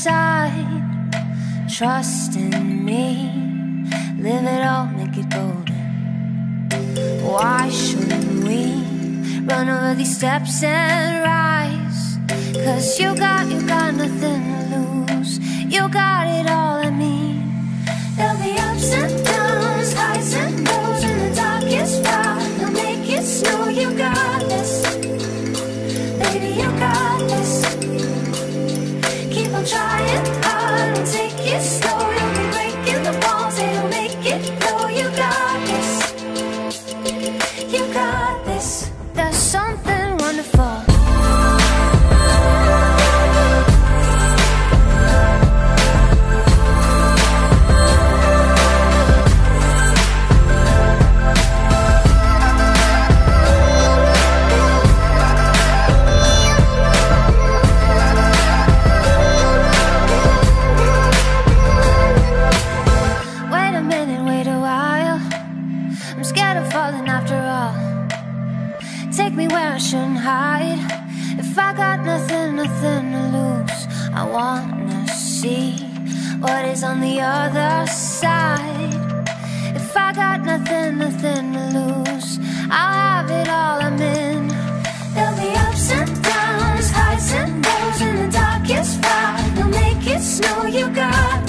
side. Trust in me, live it all, make it golden. Why shouldn't we run over these steps and rise? 'Cause you got nothing to lose. You got it all, I mean. There'll be ups and downs, highs and lows, in the darkest fire. They'll make it snow. You got this, baby, you got this. Keep on trying hard and take it slow. You'll be breaking the walls, they'll make it flow. You got this, you got this. There's something wonderful. Take me where I shouldn't hide. If I got nothing to lose, I wanna see what is on the other side. If I got nothing to lose, I'll have it all, I'm in. There'll be ups and downs, highs and lows, in the darkest fire. They'll make it snow, you got